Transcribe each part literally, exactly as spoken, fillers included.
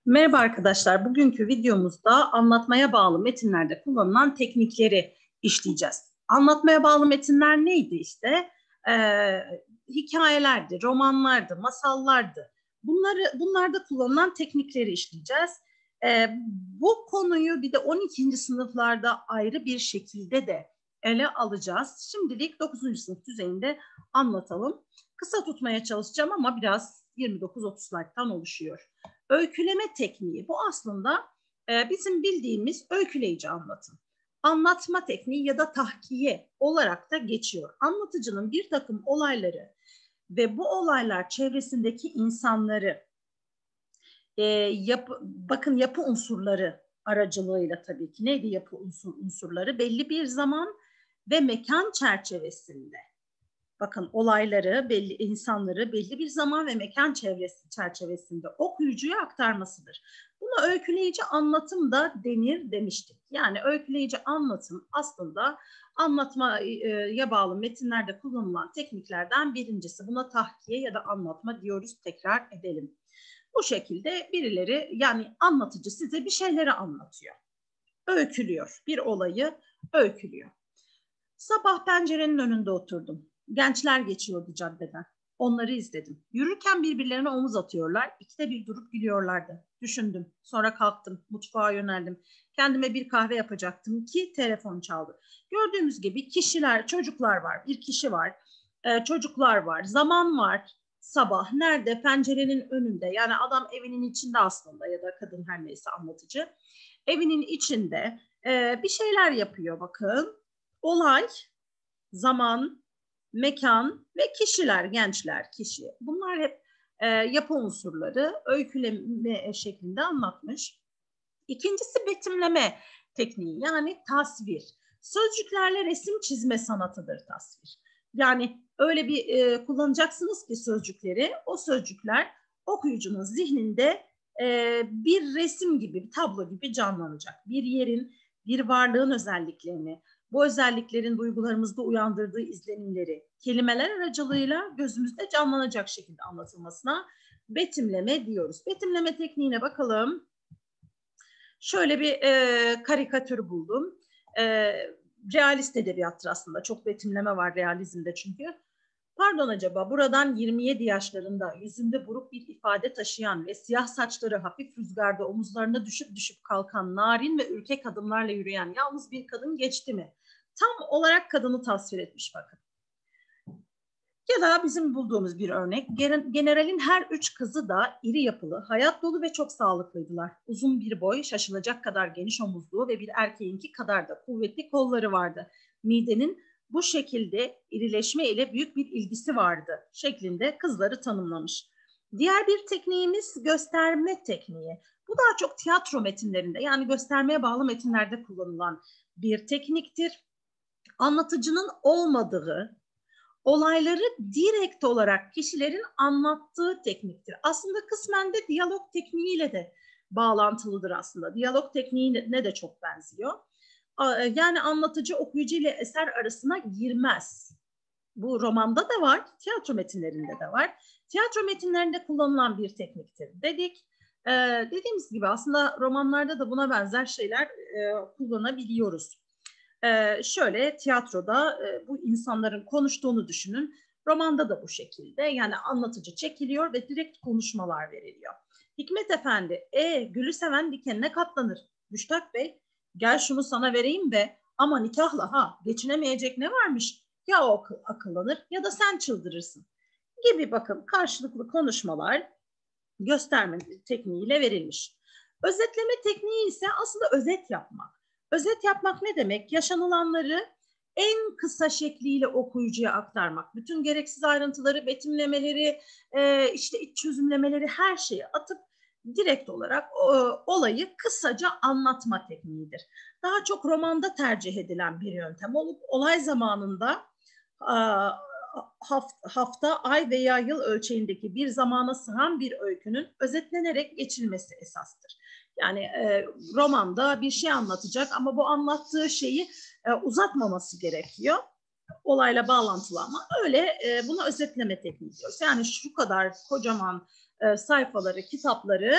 Merhaba arkadaşlar, bugünkü videomuzda anlatmaya bağlı metinlerde kullanılan teknikleri işleyeceğiz. Anlatmaya bağlı metinler neydi işte? Ee, hikayelerdi, romanlardı, masallardı. Bunları, bunlarda kullanılan teknikleri işleyeceğiz. Ee, bu konuyu bir de on ikinci sınıflarda ayrı bir şekilde de ele alacağız. Şimdilik dokuzuncu sınıf düzeyinde anlatalım. Kısa tutmaya çalışacağım ama biraz yirmi dokuz otuz slayttan oluşuyor. Öyküleme tekniği bu aslında e, bizim bildiğimiz öyküleyici anlatım. Anlatma tekniği ya da tahkiye olarak da geçiyor. Anlatıcının bir takım olayları ve bu olaylar çevresindeki insanları e, yapı, bakın yapı unsurları aracılığıyla tabii ki neydi yapı unsur, unsurları? Belli bir zaman ve mekan çerçevesinde. Bakın olayları, belli insanları belli bir zaman ve mekan çevresi çerçevesinde okuyucuya aktarmasıdır. Buna öyküleyici anlatım da denir demiştik. Yani öyküleyici anlatım aslında anlatmaya bağlı metinlerde kullanılan tekniklerden birincisi. Buna tahkiye ya da anlatma diyoruz, tekrar edelim. Bu şekilde birileri, yani anlatıcı size bir şeyleri anlatıyor. Öykülüyor, bir olayı öykülüyor. Sabah pencerenin önünde oturdum. Gençler geçiyordu caddeden. Onları izledim. Yürürken birbirlerine omuz atıyorlar. İkide bir durup gülüyorlardı. Düşündüm. Sonra kalktım. Mutfağa yöneldim. Kendime bir kahve yapacaktım ki telefon çaldı. Gördüğünüz gibi kişiler, çocuklar var. Bir kişi var. Ee, çocuklar var. Zaman var. Sabah. Nerede? Pencerenin önünde. Yani adam evinin içinde aslında, ya da kadın her neyse anlatıcı. Evinin içinde e, bir şeyler yapıyor bakın. Olay, zaman, mekan ve kişiler, gençler, kişi. Bunlar hep e, yapı unsurları öyküleme şeklinde anlatmış. İkincisi betimleme tekniği, yani tasvir. Sözcüklerle resim çizme sanatıdır tasvir. Yani öyle bir e, kullanacaksınız ki sözcükleri, o sözcükler okuyucunun zihninde e, bir resim gibi, bir tablo gibi canlanacak. Bir yerin, bir varlığın özelliklerini, bu özelliklerin duygularımızda uyandırdığı izlenimleri kelimeler aracılığıyla gözümüzde canlanacak şekilde anlatılmasına betimleme diyoruz. Betimleme tekniğine bakalım. Şöyle bir e, karikatür buldum. E, realist edebiyattır aslında. Çok betimleme var realizmde çünkü. Pardon, acaba buradan yirmi yedi yaşlarında yüzünde buruk bir ifade taşıyan ve siyah saçları hafif rüzgarda omuzlarına düşüp düşüp kalkan narin ve ürkek adımlarla yürüyen yalnız bir kadın geçti mi? Tam olarak kadını tasvir etmiş bakın. Ya da bizim bulduğumuz bir örnek, generalin her üç kızı da iri yapılı, hayat dolu ve çok sağlıklıydılar. Uzun bir boy, şaşılacak kadar geniş omuzlu ve bir erkeğinki kadar da kuvvetli kolları vardı. Midenin bu şekilde irileşme ile büyük bir ilgisi vardı şeklinde kızları tanımlamış. Diğer bir tekniğimiz gösterme tekniği. Bu daha çok tiyatro metinlerinde, yani göstermeye bağlı metinlerde kullanılan bir tekniktir. Anlatıcının olmadığı, olayları direkt olarak kişilerin anlattığı tekniktir. Aslında kısmen de diyalog tekniğiyle de bağlantılıdır aslında. Diyalog tekniğine de çok benziyor. Yani anlatıcı okuyucu ile eser arasına girmez. Bu romanda da var, tiyatro metinlerinde de var. Tiyatro metinlerinde kullanılan bir tekniktir dedik. Ee, dediğimiz gibi aslında romanlarda da buna benzer şeyler e, kullanabiliyoruz. Ee, şöyle tiyatroda e, bu insanların konuştuğunu düşünün. Romanda da bu şekilde, yani anlatıcı çekiliyor ve direkt konuşmalar veriliyor. Hikmet Efendi, e gülü seven dikenine katlanır. Müştak Bey, gel şunu sana vereyim de ama nikahla ha, geçinemeyecek ne varmış? Ya o akıl, akıllanır ya da sen çıldırırsın gibi, bakın karşılıklı konuşmalar gösterme tekniğiyle verilmiş. Özetleme tekniği ise aslında özet yapmak. Özet yapmak ne demek? Yaşanılanları en kısa şekliyle okuyucuya aktarmak. Bütün gereksiz ayrıntıları, betimlemeleri, e, işte iç çözümlemeleri, her şeyi atıp direkt olarak o, olayı kısaca anlatma tekniğidir. Daha çok romanda tercih edilen bir yöntem olup olay zamanında a, hafta, ay veya yıl ölçeğindeki bir zamana sığan bir öykünün özetlenerek geçilmesi esastır. Yani e, romanda bir şey anlatacak ama bu anlattığı şeyi e, uzatmaması gerekiyor. Olayla bağlantılı ama öyle e, buna özetleme tekniği diyoruz. Yani şu kadar kocaman e, sayfaları, kitapları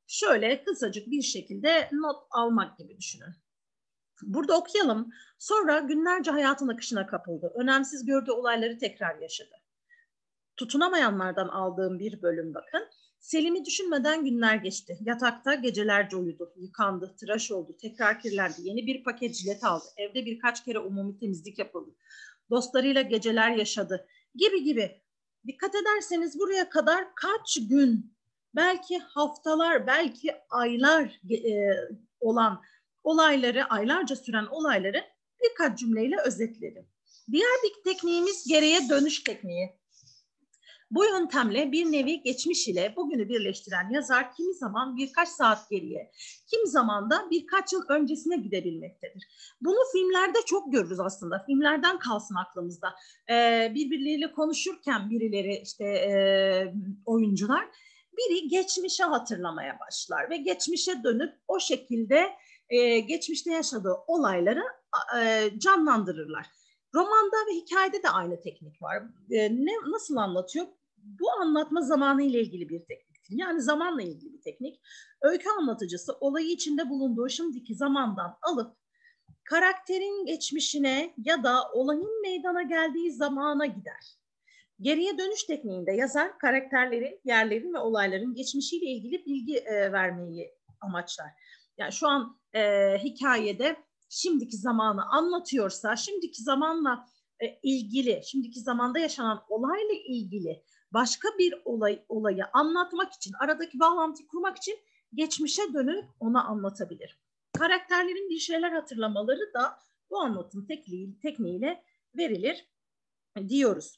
şöyle kısacık bir şekilde not almak gibi düşünün. Burada okuyalım. Sonra günlerce hayatın akışına kapıldı. Önemsiz gördüğü olayları tekrar yaşadı. Tutunamayanlardan aldığım bir bölüm bakın. Selim'i düşünmeden günler geçti. Yatakta gecelerce uyudu. Yıkandı, tıraş oldu, tekrar kirlendi. Yeni bir paket jilet aldı. Evde birkaç kere umumi temizlik yapıldı. Dostlarıyla geceler yaşadı. Gibi gibi. Dikkat ederseniz buraya kadar kaç gün, belki haftalar, belki aylar e, olan olayları, aylarca süren olayları birkaç cümleyle özetledim. Diğer bir tekniğimiz geriye dönüş tekniği. Bu yöntemle bir nevi geçmiş ile bugünü birleştiren yazar kimi zaman birkaç saat geriye, kimi zaman da birkaç yıl öncesine gidebilmektedir. Bunu filmlerde çok görürüz aslında. Filmlerden kalsın aklımızda. Ee, birbirleriyle konuşurken birileri işte e, oyuncular biri geçmişe hatırlamaya başlar ve geçmişe dönüp o şekilde e, geçmişte yaşadığı olayları e, canlandırırlar. Romanda ve hikayede de aynı teknik var. E, ne, nasıl anlatıyor? Bu anlatma zamanı ile ilgili bir tekniktir. Yani zamanla ilgili bir teknik. Öykü anlatıcısı olayı içinde bulunduğu şimdiki zamandan alıp karakterin geçmişine ya da olayın meydana geldiği zamana gider. Geriye dönüş tekniğinde yazar karakterlerin, yerlerin ve olayların geçmişiyle ilgili bilgi e, vermeyi amaçlar. Yani şu an e, hikayede şimdiki zamanı anlatıyorsa, şimdiki zamanla e, ilgili, şimdiki zamanda yaşanan olayla ilgili başka bir olay, olayı anlatmak için, aradaki bağlantıyı kurmak için geçmişe dönüp ona anlatabilir. Karakterlerin bir şeyler hatırlamaları da bu anlatım tekniği, tekniğiyle verilir diyoruz.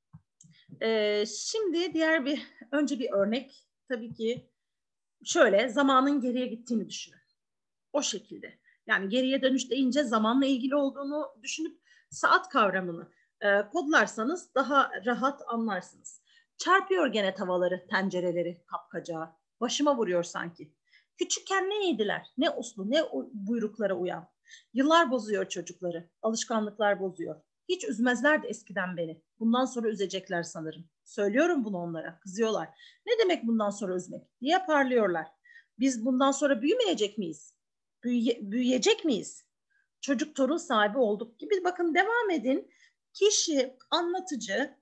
Ee, şimdi diğer bir, önce bir örnek, tabii ki şöyle, zamanın geriye gittiğini düşünün. O şekilde. Yani geriye dönüş deyince zamanla ilgili olduğunu düşünüp saat kavramını e, kodlarsanız daha rahat anlarsınız. Çarpıyor gene tavaları, tencereleri kapkacağı. Başıma vuruyor sanki. Küçükken ne yediler? Ne uslu, ne buyruklara uyan. Yıllar bozuyor çocukları. Alışkanlıklar bozuyor. Hiç üzmezlerdi eskiden beni. Bundan sonra üzecekler sanırım. Söylüyorum bunu onlara. Kızıyorlar. Ne demek bundan sonra üzmek diye parlıyorlar. Biz bundan sonra büyümeyecek miyiz? Büyüye, büyüyecek miyiz? Çocuk torun sahibi olduk gibi. Bakın devam edin. Kişi, anlatıcı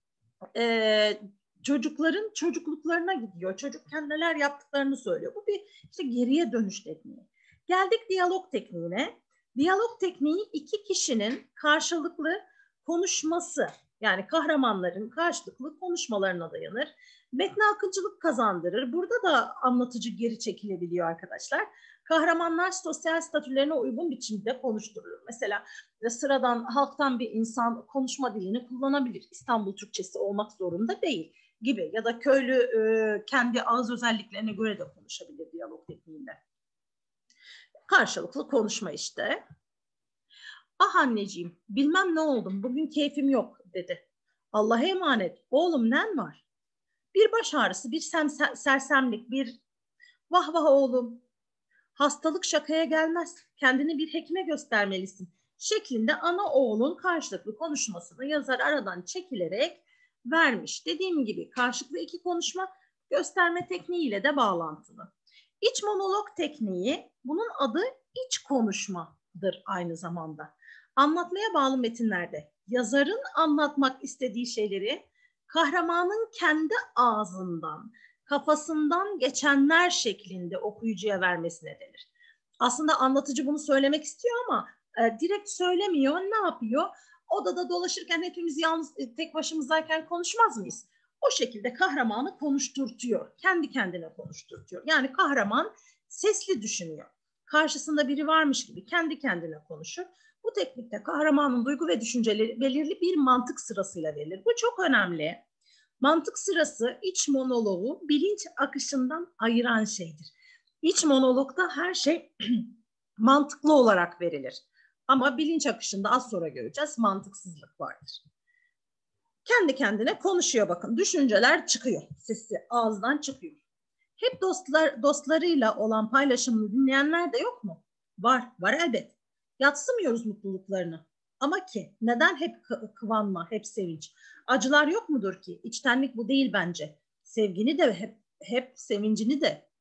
e, çocukların çocukluklarına gidiyor. Çocukken neler yaptıklarını söylüyor. Bu bir işte geriye dönüş tekniği. Geldik diyalog tekniğine. Diyalog tekniği iki kişinin karşılıklı konuşması, yani kahramanların karşılıklı konuşmalarına dayanır. Metne akıcılık kazandırır. Burada da anlatıcı geri çekilebiliyor arkadaşlar. Kahramanlar sosyal statülerine uygun biçimde konuşturulur. Mesela sıradan halktan bir insan konuşma dilini kullanabilir. İstanbul Türkçesi olmak zorunda değil gibi. Ya da köylü e, kendi ağız özelliklerine göre de konuşabilir diyalog tekniğinde. Karşılıklı konuşma işte. Ah anneciğim, bilmem ne oldum, bugün keyfim yok dedi. Allah'a emanet, oğlum nen var? Bir baş ağrısı, bir sersemlik, bir vah vah oğlum. Hastalık şakaya gelmez, kendini bir hekime göstermelisin şeklinde ana oğlun karşılıklı konuşmasını yazar aradan çekilerek vermiş. Dediğim gibi karşılıklı iki konuşma gösterme tekniğiyle de bağlantılı. İç monolog tekniği, bunun adı iç konuşmadır aynı zamanda. Anlatmaya bağlı metinlerde yazarın anlatmak istediği şeyleri kahramanın kendi ağzından, kafasından geçenler şeklinde okuyucuya vermesine denir. Aslında anlatıcı bunu söylemek istiyor ama e, direkt söylemiyor. Ne yapıyor? Odada dolaşırken hepimiz yalnız tek başımızdayken konuşmaz mıyız? O şekilde kahramanı konuşturtuyor. Kendi kendine konuşturtuyor. Yani kahraman sesli düşünüyor. Karşısında biri varmış gibi kendi kendine konuşur. Bu teknikte kahramanın duygu ve düşünceleri belirli bir mantık sırasıyla verilir. Bu çok önemli. Mantık sırası iç monologu bilinç akışından ayıran şeydir. İç monologda her şey mantıklı olarak verilir. Ama bilinç akışında az sonra göreceğiz mantıksızlık vardır. Kendi kendine konuşuyor bakın. Düşünceler çıkıyor. Sesi ağızdan çıkıyor. Hep dostlar, dostlarıyla olan paylaşımını dinleyenler de yok mu? Var, var elbet. Yatsımıyoruz mutluluklarını. Ama ki neden hep kıvanma, hep sevinç? Acılar yok mudur ki? İçtenlik bu değil bence. Sevgini de hep, hep sevincini de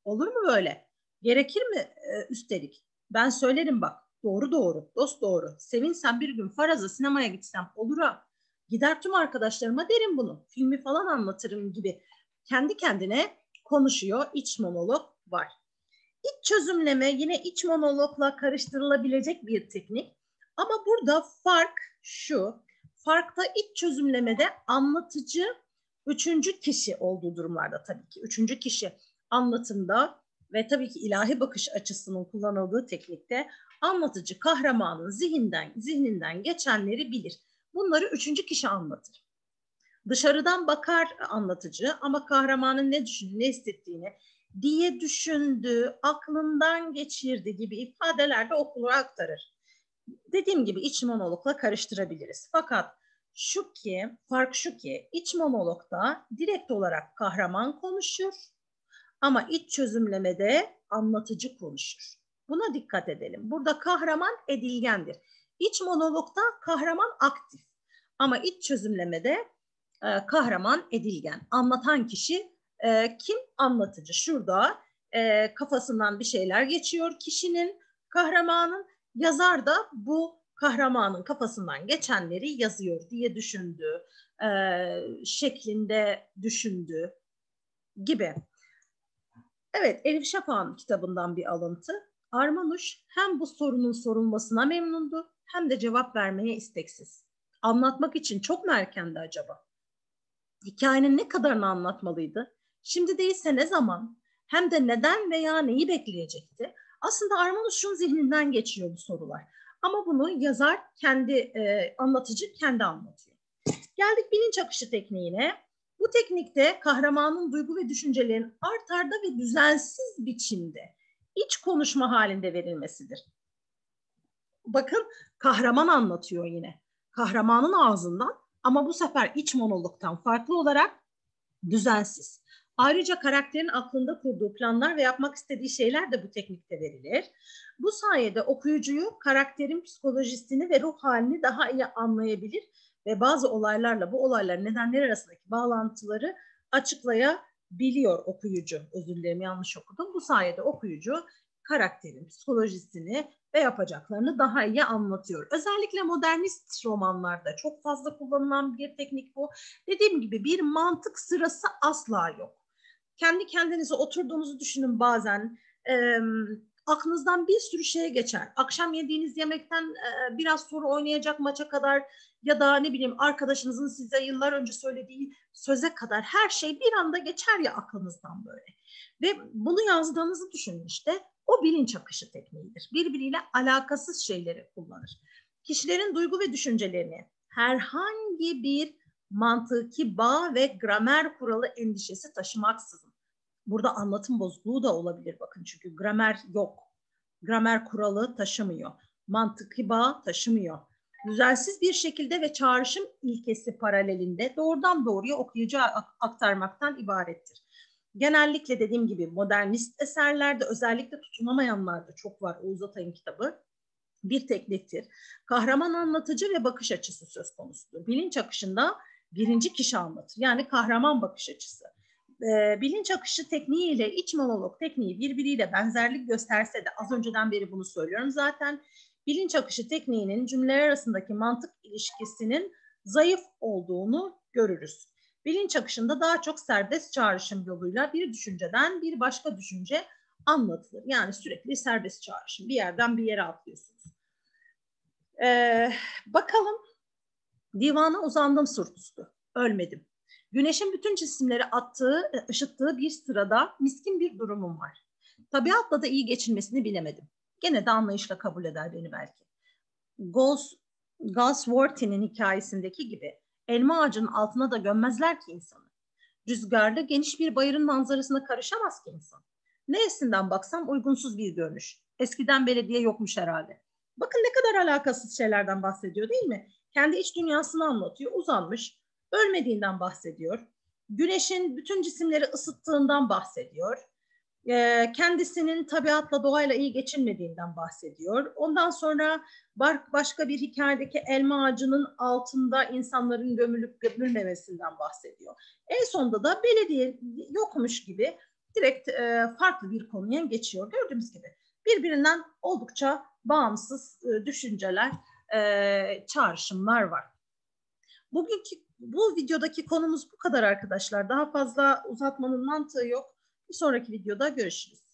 Olur mu böyle? Gerekir mi ee, üstelik? Ben söylerim bak. Doğru doğru, dost doğru. Sevinsem bir gün faraza sinemaya gitsem olur ha. Gider tüm arkadaşlarıma derim bunu. Filmi falan anlatırım gibi. Kendi kendine konuşuyor. İç monolog var. İç çözümleme yine iç monologla karıştırılabilecek bir teknik. Ama burada fark şu. Farkta iç çözümlemede anlatıcı üçüncü kişi olduğu durumlarda tabii ki. Üçüncü kişi anlatımda ve tabii ki ilahi bakış açısının kullanıldığı teknikte anlatıcı kahramanın zihninden, zihninden geçenleri bilir. Bunları üçüncü kişi anlatır. Dışarıdan bakar anlatıcı ama kahramanın ne düşündüğünü, ne hissettiğini diye düşündü, aklından geçirdi gibi ifadeler de okula aktarır. Dediğim gibi iç monologla karıştırabiliriz. Fakat şu ki, fark şu ki iç monologda direkt olarak kahraman konuşur ama iç çözümlemede anlatıcı konuşur. Buna dikkat edelim. Burada kahraman edilgendir. İç monologda kahraman aktif ama iç çözümlemede e, kahraman edilgen. Anlatan kişi e, kim? Anlatıcı. Şurada e, kafasından bir şeyler geçiyor kişinin, kahramanın. Yazar da bu kahramanın kafasından geçenleri yazıyor diye düşündü, e, şeklinde düşündü gibi. Evet, Elif Şafak'ın kitabından bir alıntı. Armanuş hem bu sorunun sorulmasına memnundu hem de cevap vermeye isteksiz. Anlatmak için çok mu erkendi acaba? Hikayenin ne kadarını anlatmalıydı? Şimdi değilse ne zaman? Hem de neden veya neyi bekleyecekti? Aslında Armanuş'un zihninden geçiyor bu sorular. Ama bunu yazar kendi, e, anlatıcı kendi anlatıyor. Geldik bilinç akışı tekniğine. Bu teknikte kahramanın duygu ve düşüncelerin art arda ve düzensiz biçimde iç konuşma halinde verilmesidir. Bakın kahraman anlatıyor yine. Kahramanın ağzından ama bu sefer iç monologtan farklı olarak düzensiz. Ayrıca karakterin aklında kurduğu planlar ve yapmak istediği şeyler de bu teknikte verilir. Bu sayede okuyucuyu karakterin psikolojisini ve ruh halini daha iyi anlayabilir ve bazı olaylarla bu olayların nedenleri arasındaki bağlantıları açıklayabiliyor okuyucu. Özür dilerim yanlış okudum. Bu sayede okuyucu karakterin psikolojisini ve yapacaklarını daha iyi anlatıyor. Özellikle modernist romanlarda çok fazla kullanılan bir teknik bu. Dediğim gibi bir mantık sırası asla yok. Kendi kendinize oturduğunuzu düşünün bazen. E, aklınızdan bir sürü şeye geçer. Akşam yediğiniz yemekten e, biraz sonra oynayacak maça kadar ya da ne bileyim arkadaşınızın size yıllar önce söylediği söze kadar her şey bir anda geçer ya aklınızdan böyle. Ve bunu yazdığınızı düşünün işte. O bilinç akışı tekniğidir. Birbiriyle alakasız şeyleri kullanır. Kişilerin duygu ve düşüncelerini herhangi bir mantıki bağ ve gramer kuralı endişesi taşımaksızın. Burada anlatım bozukluğu da olabilir bakın çünkü gramer yok. Gramer kuralı taşımıyor. Mantıki bağ taşımıyor. Düzensiz bir şekilde ve çağrışım ilkesi paralelinde doğrudan doğruya okuyucuya aktarmaktan ibarettir. Genellikle dediğim gibi modernist eserlerde özellikle tutunamayanlarda çok var Oğuz Atay'ın kitabı. Bir tekniktir. Kahraman anlatıcı ve bakış açısı söz konusudur. Bilinç akışında birinci kişi anlatır. Yani kahraman bakış açısı. Ee, bilinç akışı tekniği ile iç monolog tekniği birbiriyle benzerlik gösterse de az önceden beri bunu söylüyorum zaten. Bilinç akışı tekniğinin cümleler arasındaki mantık ilişkisinin zayıf olduğunu görürüz. Bilinç akışında daha çok serbest çağrışım yoluyla bir düşünceden bir başka düşünce anlatılır. Yani sürekli serbest çağrışım. Bir yerden bir yere atlıyorsunuz. Ee, bakalım. Divana uzandım surtustu. Ölmedim. Güneşin bütün cisimleri attığı, ışıttığı bir sırada miskin bir durumum var. Tabiatla da iyi geçinmesini bilemedim. Gene de anlayışla kabul eder beni belki. Galsworthy'nin hikayesindeki gibi elma ağacının altına da gömmezler ki insanı. Rüzgarda geniş bir bayırın manzarasına karışamaz ki insan. Neresinden baksam uygunsuz bir görünüş. Eskiden belediye yokmuş herhalde. Bakın ne kadar alakasız şeylerden bahsediyor değil mi? Kendi iç dünyasını anlatıyor. Uzanmış, ölmediğinden bahsediyor. Güneşin bütün cisimleri ısıttığından bahsediyor. Ee, kendisinin tabiatla, doğayla iyi geçinmediğinden bahsediyor. Ondan sonra başka bir hikayedeki elma ağacının altında insanların gömülüp gömülmemesinden bahsediyor. En sonunda da belediye yokmuş gibi direkt e, farklı bir konuya geçiyor. Gördüğümüz gibi birbirinden oldukça bağımsız e, düşünceler, e, çağrışımlar var. Bugünkü bu videodaki konumuz bu kadar arkadaşlar. Daha fazla uzatmanın mantığı yok. Bir sonraki videoda görüşürüz.